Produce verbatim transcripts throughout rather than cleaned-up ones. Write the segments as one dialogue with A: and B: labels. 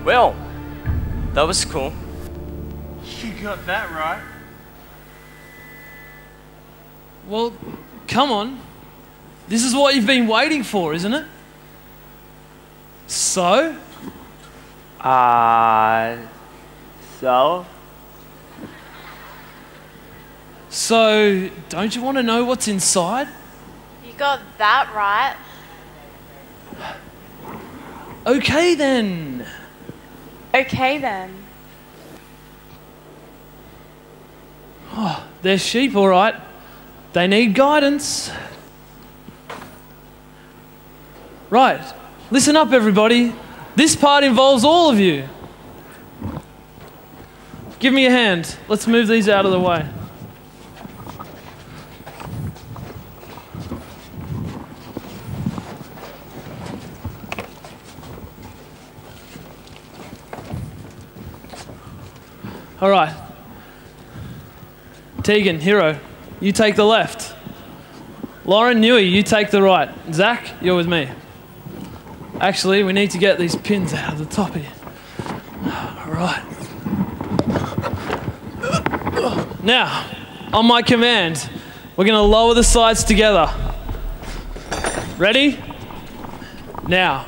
A: Well, that was cool.
B: You got that right.
C: Well, come on. This is what you've been waiting for, isn't it? So?
D: Uh, so?
C: So, don't you want to know what's inside?
E: You got that right.
C: Okay then.
E: Okay then.
C: Oh, they're sheep, all right. They need guidance. Right, listen up everybody. This part involves all of you. Give me a hand. Let's move these out of the way. All right. Tegan, Hero, you take the left. Lauren, Newey, you take the right. Zach, you're with me. Actually, we need to get these pins out of the top here. All right. Now, on my command, we're going to lower the sides together. Ready? Now.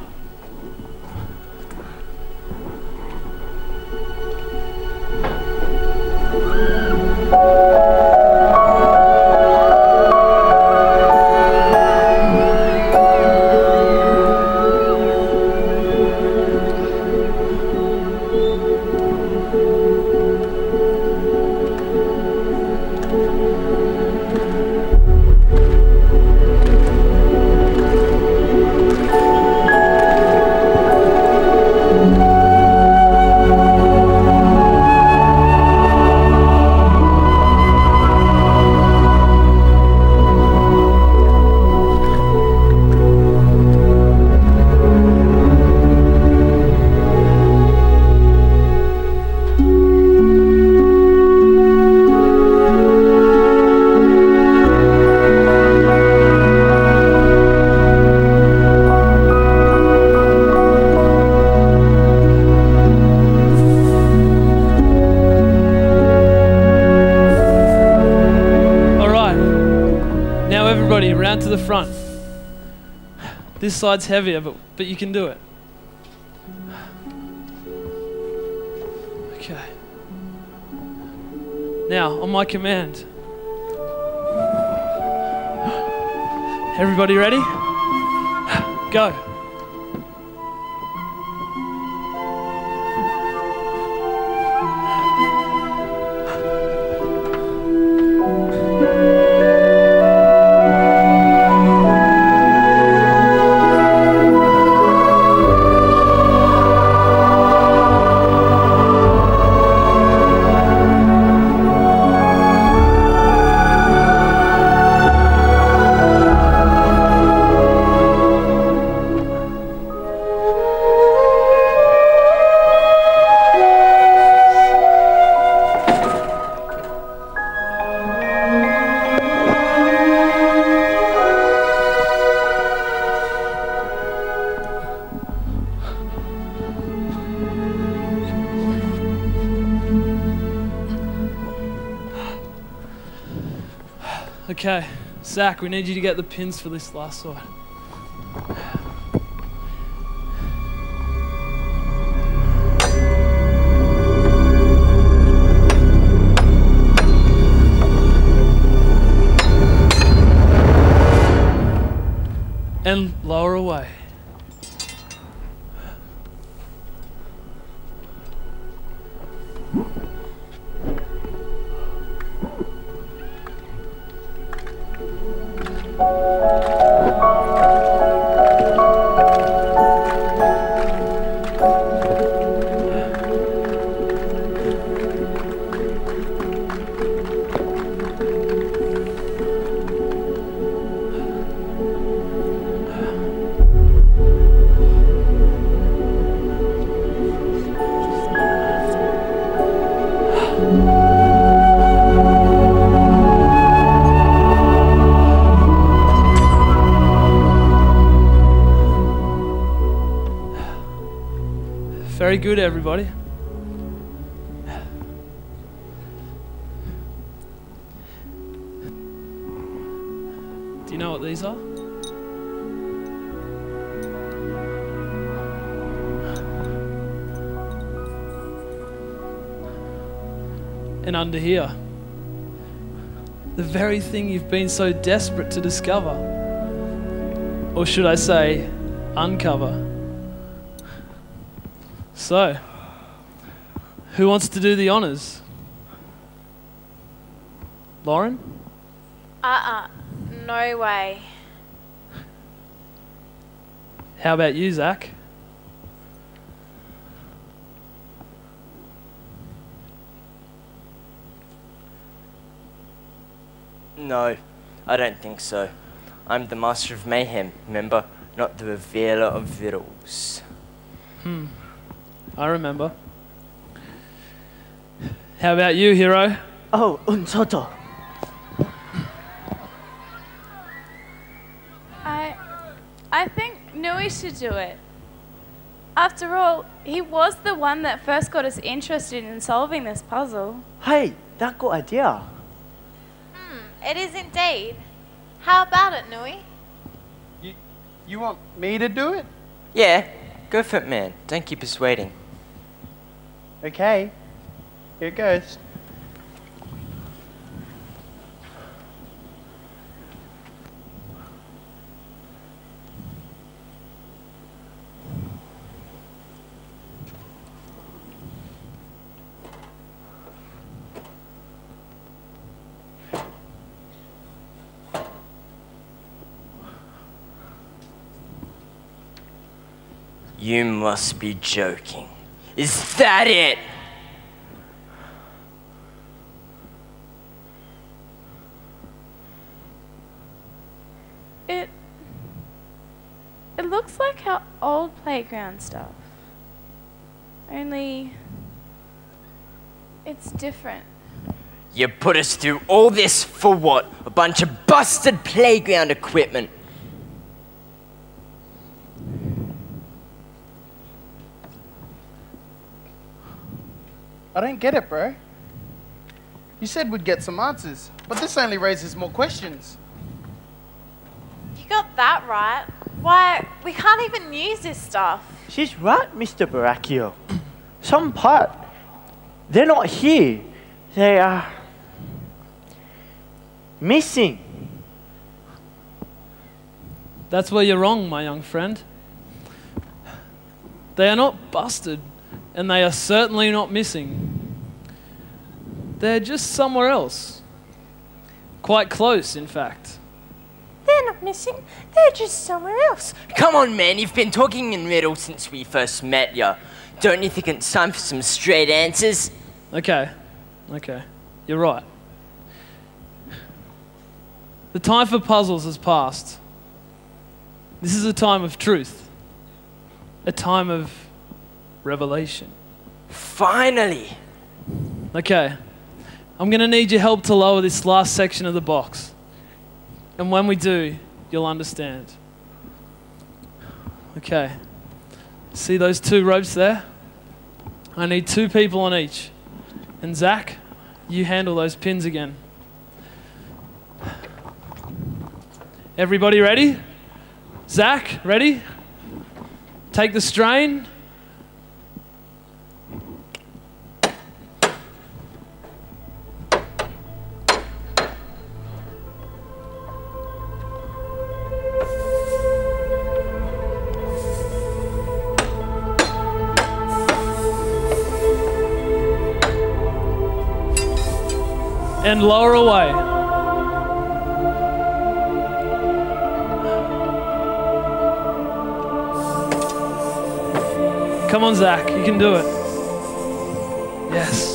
C: Round to the front. This side's heavier, but, but you can do it. Okay. Now, on my command. Everybody ready? Go. Okay, Zach, we need you to get the pins for this last side. And lower away. Very good, everybody. Do you know what these are? And under here, the very thing you've been so desperate to discover, or should I say, uncover. So, who wants to do the honors? Lauren?
E: Uh-uh. No way.
C: How about you, Zach?
A: No, I don't think so. I'm the master of mayhem, remember? Not the revealer of riddles.
C: Hmm. I remember. How about you, hero?
D: Oh, unsoto.
E: I... I think Nui should do it. After all, he was the one that first got us interested in solving this puzzle.
D: Hey, that good idea.
E: Hmm, it is indeed. How about it, Nui?
B: You, you want me to do it?
A: Yeah, go for it, man. Don't keep us waiting.
B: Okay. Here it goes.
A: You must be joking. Is that it?
E: It... It looks like our old playground stuff. Only... it's different.
A: You put us through all this for what? A bunch of busted playground equipment.
B: I don't get it, bro. You said we'd get some answers, but this only raises more questions.
E: You got that right. Why, we can't even use this stuff.
D: She's right, Mister Baracchio. Some part, they're not here. They are missing.
C: That's where you're wrong, my young friend. They are not busted, and they are certainly not missing. They're just somewhere else. Quite close, in fact.
A: They're not missing. They're just somewhere else. Come on, man. You've been talking in riddles since we first met ya. Don't you think it's time for some straight answers?
C: Okay, okay. You're right. The time for puzzles has passed. This is a time of truth. A time of revelation.
A: Finally.
C: Okay. I'm going to need your help to lower this last section of the box. And when we do, you'll understand. Okay. See those two ropes there? I need two people on each. And Zach, you handle those pins again. Everybody ready? Zach, ready? Take the strain. And lower away. Come on, Zach, you can do it. Yes.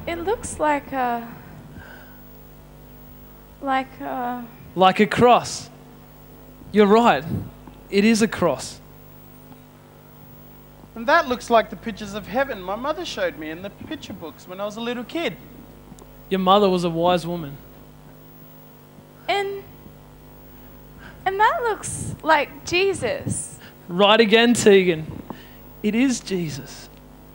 E: It looks like a... Like a...
C: Like a cross. You're right. It is a cross.
B: And that looks like the pictures of heaven my mother showed me in the picture books when I was a little kid.
C: Your mother was a wise woman.
E: And... And that looks like Jesus.
C: Right again, Tegan. It is Jesus.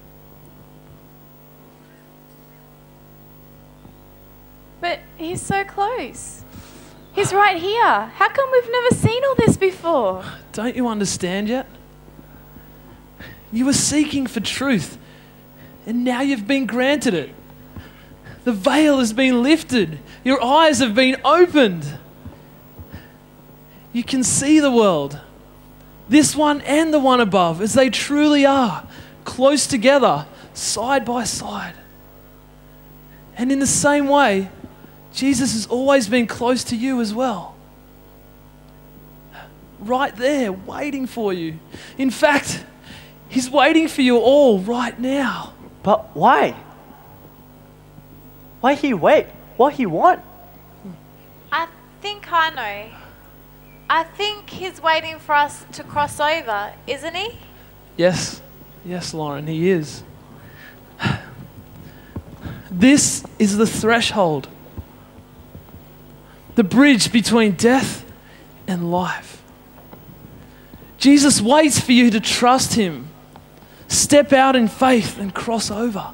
E: But he's so close. He's right here. How come we've never seen all this before?
C: Don't you understand yet? You were seeking for truth, and now you've been granted it. The veil has been lifted. Your eyes have been opened. You can see the world, this one and the one above, as they truly are, close together, side by side. And in the same way, Jesus has always been close to you as well. Right there, waiting for you. In fact, He's waiting for you all right now.
D: But why? Why He wait? What He want?
F: I think I know. I think He's waiting for us to cross over, isn't He?
C: Yes, yes, Lauren, He is. This is the threshold, the bridge between death and life. Jesus waits for you to trust Him, step out in faith and cross over.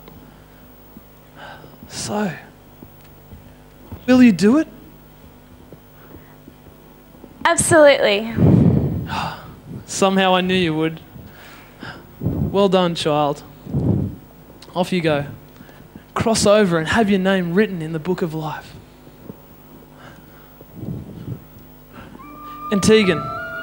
C: So, will you do it?
E: Absolutely.
C: Somehow I knew you would. Well done, child. Off you go. Cross over and have your name written in the book of life. And Tegan,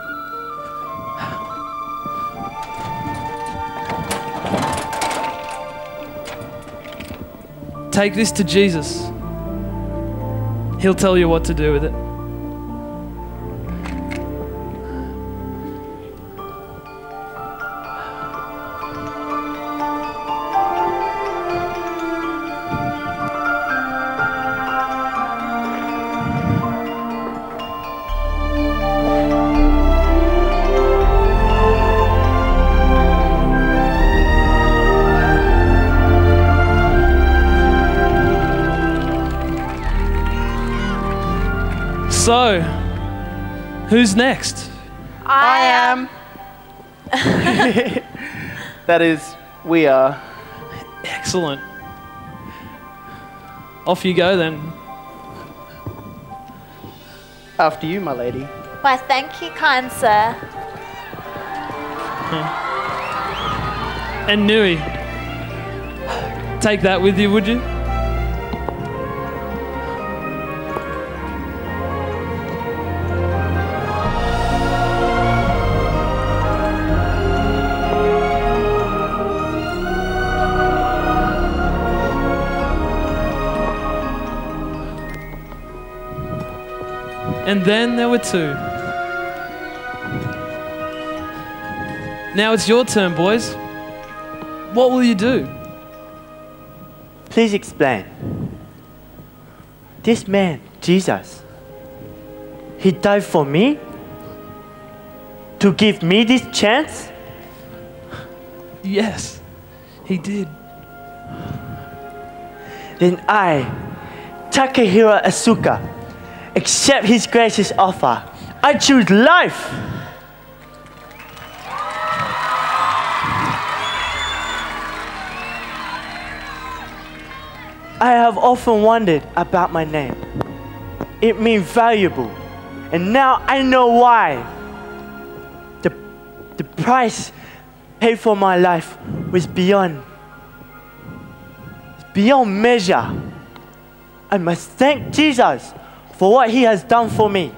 C: take this to Jesus. He'll tell you what to do with it. So, who's next?
F: I am.
B: That is, we are.
C: Excellent. Off you go then.
B: After you, my lady.
F: Why, thank you, kind sir.
C: And Nui, take that with you, would you? And then there were two. Now it's your turn, boys. What will you do?
D: Please explain. This man, Jesus, He died for me? To give me this chance?
C: Yes, He did.
D: Then I, Takahiro Asuka, accept His gracious offer. I choose life. I have often wondered about my name. It means valuable, and now I know why. The, the price paid for my life was beyond, beyond measure. I must thank Jesus for what He has done for me.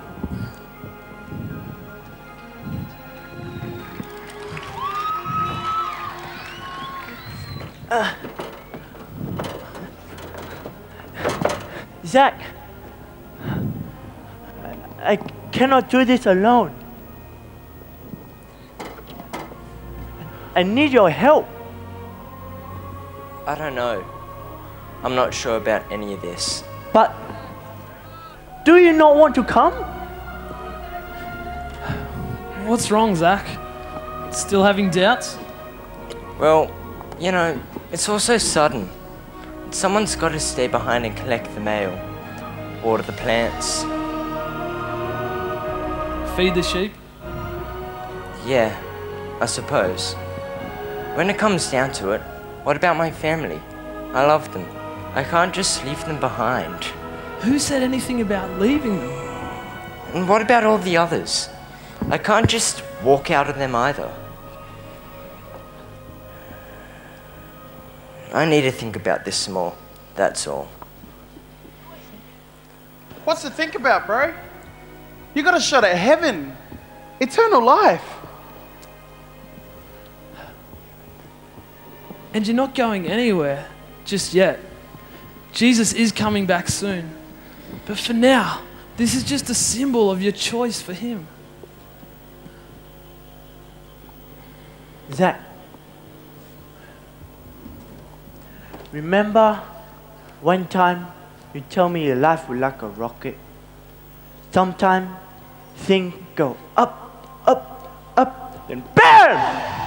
D: Uh, Zach, I, I cannot do this alone. I need your help.
A: I don't know. I'm not sure about any of this.
D: But do you not want to come?
C: What's wrong, Zach? Still having doubts?
A: Well, you know, it's all so sudden. Someone's got to stay behind and collect the mail. Water the plants.
C: Feed the sheep?
A: Yeah, I suppose. When it comes down to it, what about my family? I love them. I can't just leave them behind.
C: Who said anything about leaving them?
A: And what about all the others? I can't just walk out of them either. I need to think about this some more, that's all.
B: What's to think about, bro? You got a shot at heaven. Eternal life.
C: And you're not going anywhere just yet. Jesus is coming back soon. But for now, this is just a symbol of your choice for him.
D: Zach, remember one time you told me your life was like a rocket? Sometimes things go up, up, up, and BAM!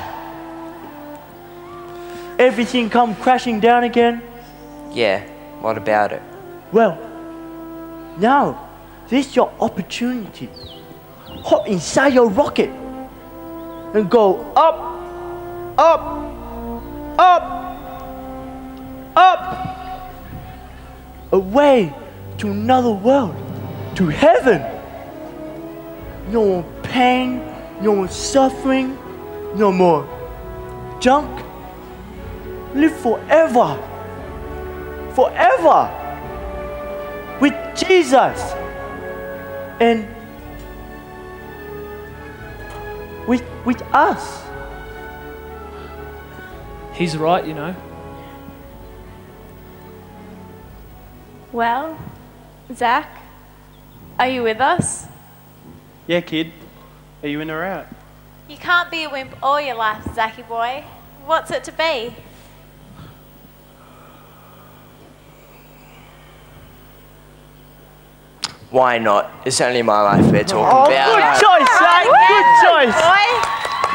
D: Everything comes crashing down again.
A: Yeah, what about it?
D: Well, now this is your opportunity. Hop inside your rocket and go up, up, up, up, away to another world, to heaven. No more pain, no more suffering, no more junk. Live forever, forever with Jesus and with, with us.
C: He's right, you know.
E: Well, Zach, are you with us?
B: Yeah, kid. Are you in or out?
F: You can't be a wimp all your life, Zachy boy. What's it to be?
A: Why not? It's only my life we're talking
D: Oh,
A: about.
D: good choice, Zach. Good choice.
F: Boy.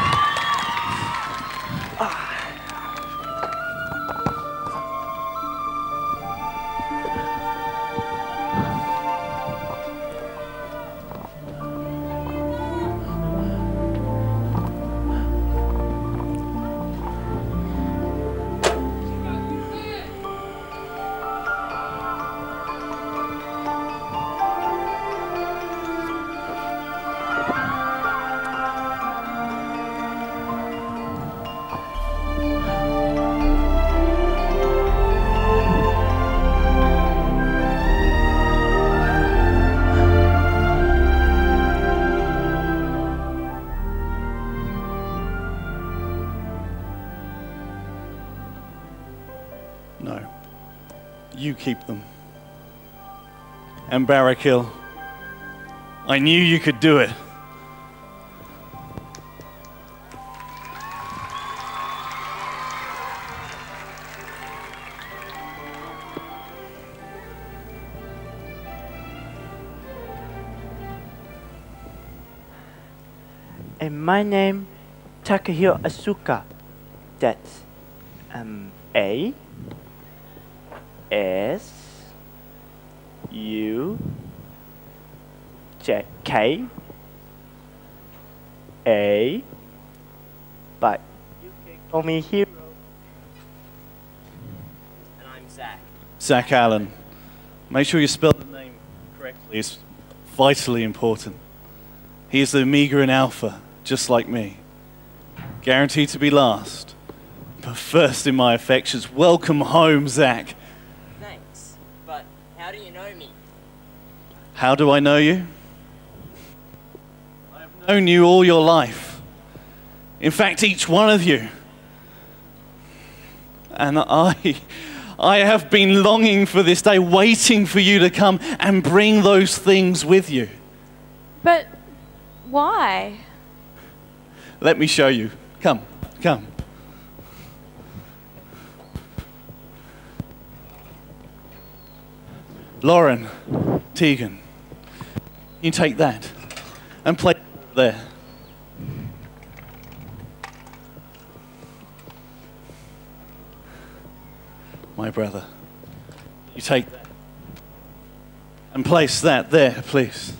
G: No. You keep them. And Barakil, I knew you could do it.
D: And my name, Takahiro Asuka. That's um A S U J K A. But you can call me Hero.
A: And I'm Zach.
G: Zach Allen. Make sure you spell the name correctly. It's vitally important. He is the Omega and Alpha, just like me. Guaranteed to be last. But first in my affections, welcome home, Zach.
A: Thanks, but how do you know me?
G: How do I know you? I have known you all your life. In fact, each one of you. And I, I have been longing for this day, waiting for you to come and bring those things with you.
E: But why?
G: Let me show you. Come, come. Lauren, Tegan, you take that and play there. My brother, you take that and place that there, please.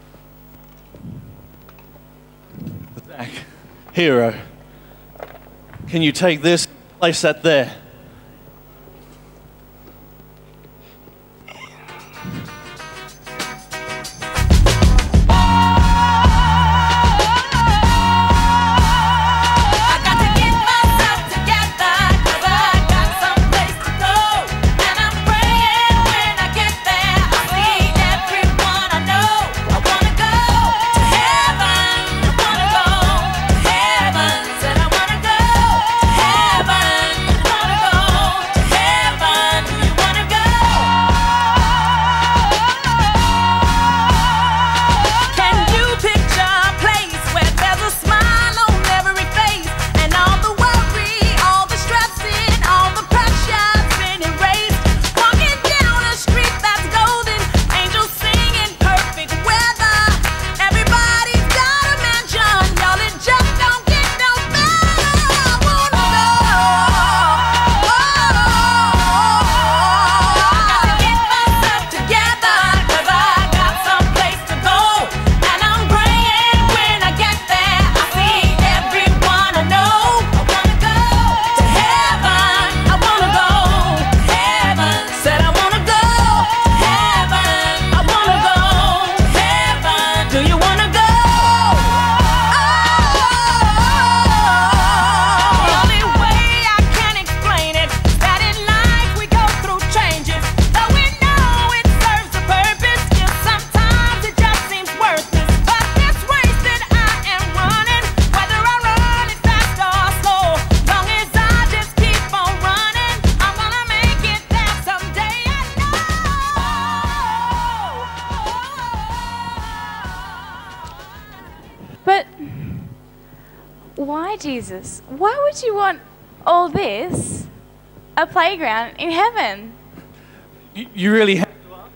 G: Zach, hero, can you take this and place that there?
E: Why, Jesus? Why would you want all this? A playground in heaven?
G: You, you really have to ask?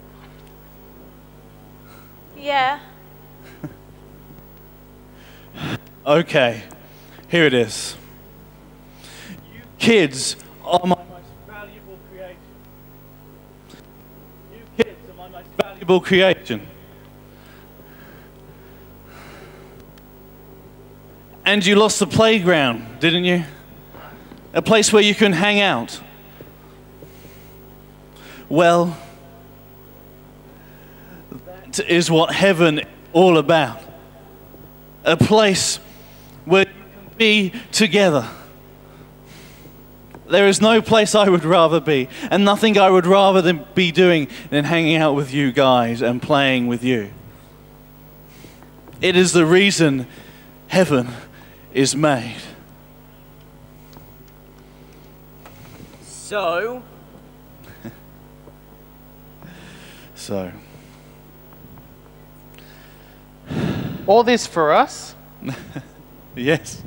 F: Yeah.
G: Okay, here it is. You kids are my most valuable creation. You kids are my most valuable creation. And you lost the playground, didn't you? A place where you can hang out. Well, that is what heaven is all about. A place where you can be together. There is no place I would rather be, and nothing I would rather than be doing than hanging out with you guys and playing with you. It is the reason heaven is made.
A: So?
G: So.
B: All this for us?
G: Yes.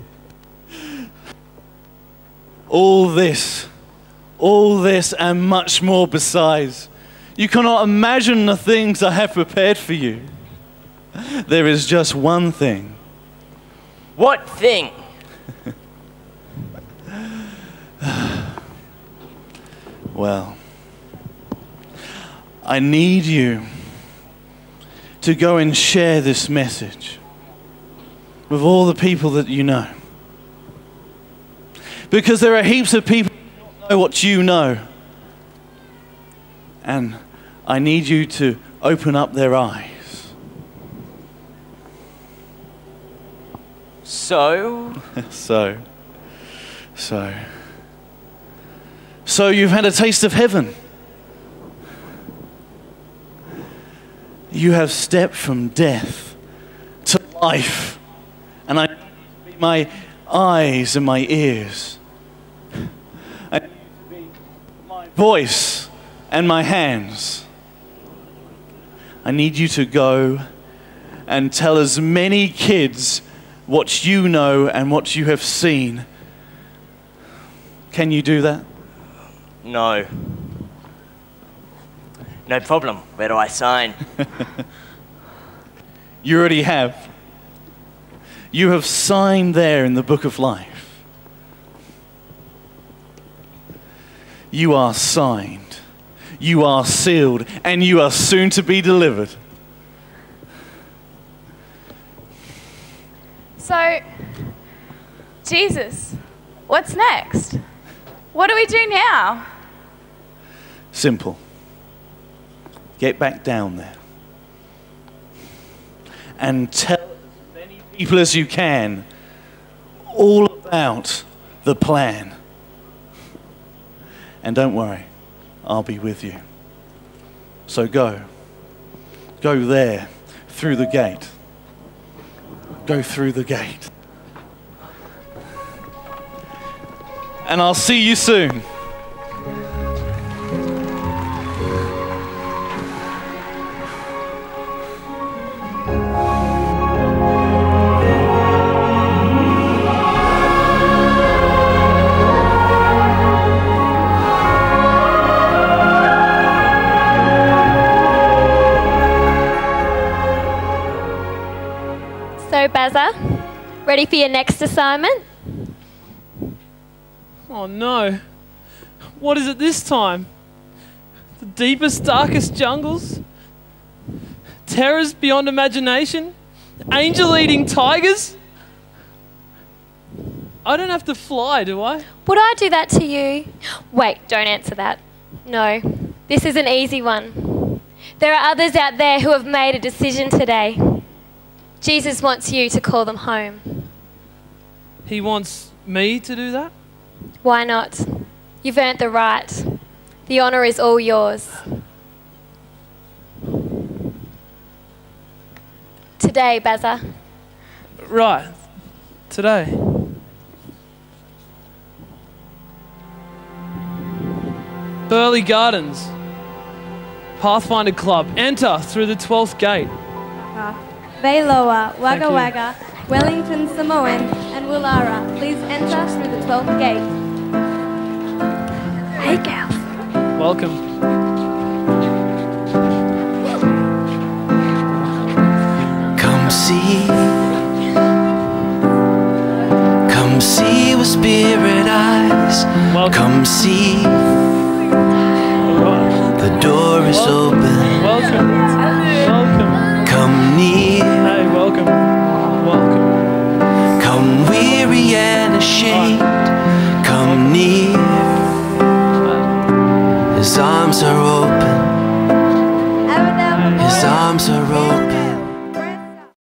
G: All this, all this and much more besides. You cannot imagine the things I have prepared for you. There is just one thing.
A: What thing?
G: Well, I need you to go and share this message with all the people that you know. Because there are heaps of people who don't know what you know. And I need you to open up their eyes.
A: So?
G: so, so, so you've had a taste of heaven. You have stepped from death to life. And I need you to be my eyes and my ears. I need you to be my voice and my hands. I need you to go and tell as many kids what you know and what you have seen. Can you do that?
A: No. No problem. Where do I sign?
G: You already have. You have signed there in the book of life. You are signed. You are sealed. And you are soon to be delivered.
E: So, Jesus, what's next? What do we do now?
G: Simple. Get back down there. And tell as many people as you can all about the plan. And don't worry, I'll be with you. So go. Go there, through the gate. Go through the gate. And I'll see you soon.
H: So, Bazza, ready for your next assignment?
C: Oh no. What is it this time? The deepest, darkest jungles? Terrors beyond imagination? Angel-eating tigers? I don't have to fly, do I?
H: Would I do that to you? Wait, don't answer that. No, this is an easy one. There are others out there who have made a decision today. Jesus wants you to call them home.
C: He wants me to do that?
H: Why not? You've earned the right. The honour is all yours. Today, Bazza.
C: Right. Today. Burley Gardens. Pathfinder Club. Enter through the twelfth gate.
I: Vailoa, Wagga
C: Thank you.
I: Wagga, Wellington Samoan, and Willara, please enter through the twelfth gate. Hey, girls.
C: Welcome.
J: Come see, come see with spirit eyes.
C: Welcome.
J: Come see,
C: All right.
J: the door is
C: Welcome.
J: open.
C: Welcome. Welcome.
J: Come near,
C: Hey, welcome. Welcome.
J: come weary and ashamed. Come near, his arms are open. His arms are open.